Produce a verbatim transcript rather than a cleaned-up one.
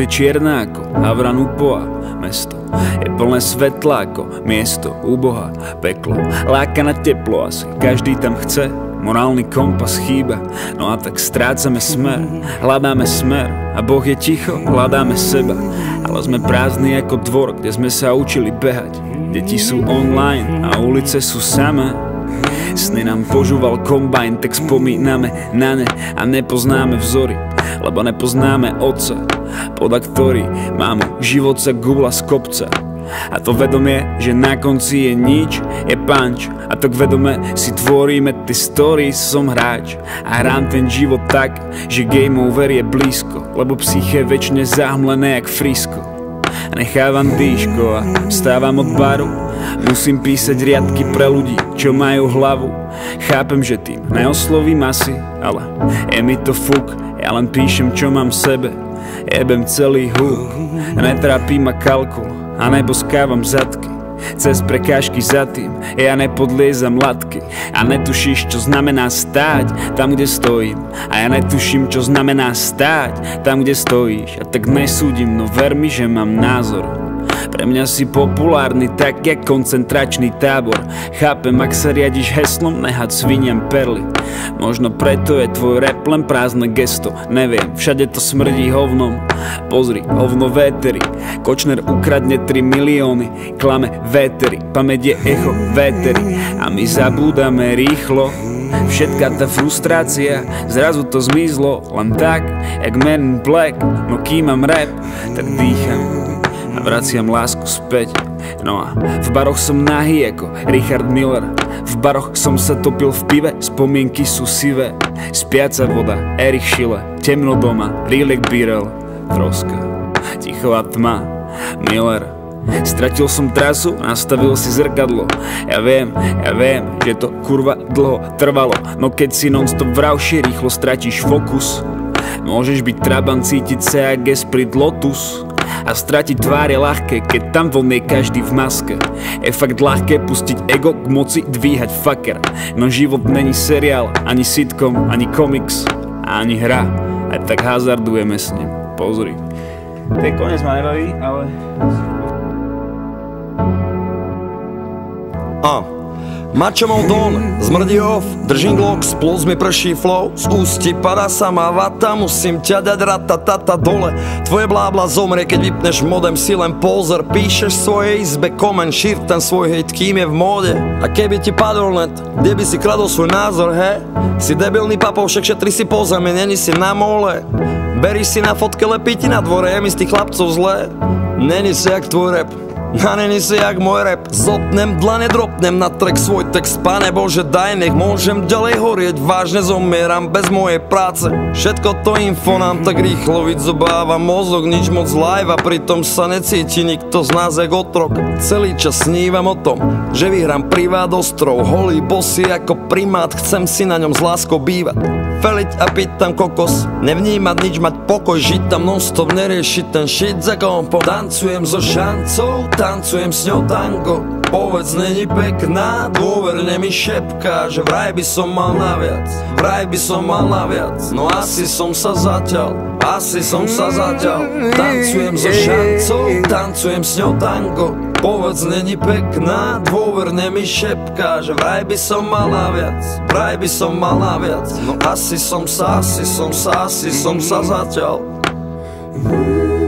je čierna ako havran upoa. Mesto je plné svetla ako miesto u Boha. Peklo láka na teplo, asi každý tam chce. Morálny kompas chýba, no a tak strácame smer. Hľadáme smer a Boh je ticho, hľadáme seba. Ale sme prázdni ako dvor, kde sme sa učili behať. Deti sú online a ulice sú samé. Sny nám požúval kombajn, tak spomíname na ne a nepoznáme vzory, lebo nepoznáme otca, podľa ktorý mámu život sa gula z kopca. A to vedomie, že na konci je nič, je punch. A tak vedome si tvoríme tie stories, som hráč a hrám ten život tak, že game over je blízko, lebo psyché väčšine zahmlené jak frisko. Nechávam dýško a vstávam od baru. Musím písať riadky pre ľudí, čo majú hlavu. Chápem, že tým neoslovím asi, ale je mi to fuk. Ja len píšem, čo mám v sebe. Jebem celý húk. Netrápí ma kalkul a neboskávam zadky. Cez prekážky za tým ja nepodliezam latky. A netušíš, čo znamená stáť tam, kde stojím. A ja netuším, čo znamená stáť tam, kde stojíš. A tak nesúdim, no ver mi, že mám názor. Pre mňa si populárny tak, jak koncentračný tábor. Chápem, ak sa riadiš heslom nehať sviniam perly. Možno preto je tvoj rap len prázdne gesto. Neviem, všade to smrdí hovnom. Pozri, hovno véteri. Kočner ukradne tri milióny. Klame véteri, pamäť je echo véteri. A my zabúdame rýchlo. Všetká tá frustrácia, zrazu to zmizlo. Len tak, jak Men in Black. No kým mám rap, tak dýcham a vraciam lásku späť. No a v baroch som nahý ako Richard Miller. V baroch som sa topil v pive, spomienky sú sivé. Spiaca voda, Erich Schille. Temno doma, Rilek Birel. Troska, tichová tma, Miller. Stratil som trasu, nastavil si zrkadlo. Ja viem, ja viem, že to kurva dlho trvalo. No keď si non-stop vravšie, rýchlo stratíš fokus. Môžeš byť traban, cítiť sa jak Esprit Lotus. A stratiť tvár je ľahké, keď tam von je každý v maske. Je fakt ľahké pustiť ego k moci, dvíhať fucker. No život není seriál, ani sitcom, ani komiks, ani hra. Aj tak hazardujeme s ním, pozri. To je koniec, ma nebaví, ale... A Mačo mou dole, zmrdí off, držím glox, plus mi prší flow. Z ústí padá sama vata, musím ťa dať ratatata dole. Tvoje blábla zomrie, keď vypneš modem, si len pozer. Píšeš v svojej izbe koment, šír ten svoj hejt, kým je v móde. A keby ti padol net, kde by si kladol svoj názor, he? Si debilný papov, však šetri si po zemi, není si na mole. Beríš si na fotke, lepí ti na dvore, je mi z tých chlapcov zlé. Není si jak tvoj rap, a není si jak môj rap. Zotnem dlane, dropnem na track svoj text. Pane Bože, daj, nech môžem ďalej horieť. Vážne zomieram bez mojej práce. Všetko to info nám tak rýchlo vydzobáva mozog, nič moc live a pritom sa necíti nikto z nás jak otrok. Celý čas snívam o tom, že vyhrám privát ostrov. Holý bosy ako primát, chcem si na ňom s láskou bývať. Feliť a piť tam kokos, nevnímať nič, mať pokoj, žiť tam non-stop, neriešiť ten shit za kompom. Tancujem so šancou, tancujem s ňou tango. Povedz, není pekná, dôverne mi šepká, že vraj by som mal naviac, vraj by som mal naviac. No asi som sa zatiaľ, asi som sa zatiaľ. Tancujem so šancou, tancujem s ňou tango. Povedz, není pekná, dôverne mi šepká, že vraj by som mal naviac, vraj by som mal naviac. No asi som sa, asi som sa, asi som sa zatiaľ.